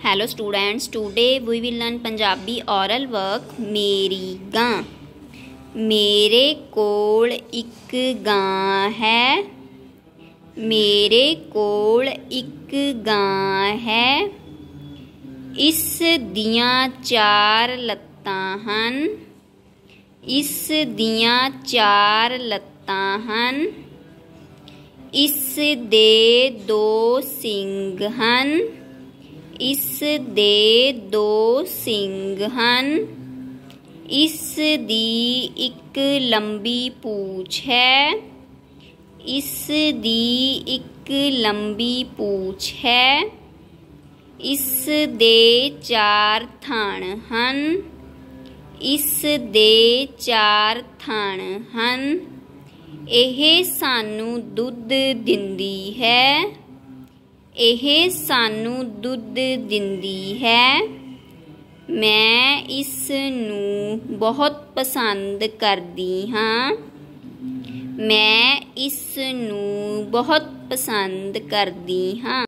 Hello students, today we will learn Punjabi oral work मेरी गां। मेरे कोल एक गां है, मेरे कोल एक गां है। इस दियां चार लत्तां हन, इस दियां चार लत्तां हन। इस दे दो सिंग हन, इस दे दो सिंग हन। इस दी एक लंबी पूछ है, इस दी एक लंबी पूछ है। इस दे चार थण हन, इस दे चार थण हन। ਇਹ ਸਾਨੂੰ ਦੁੱਧ ਦਿੰਦੀ ਹੈ, ਇਹ ਸਾਨੂੰ ਦੁੱਧ ਦਿੰਦੀ ਹੈ। ਮੈਂ ਇਸ ਨੂੰ ਬਹੁਤ ਪਸੰਦ ਕਰਦੀ ਹਾਂ, ਮੈਂ ਇਸ ਨੂੰ ਬਹੁਤ ਪਸੰਦ ਕਰਦੀ ਹਾਂ।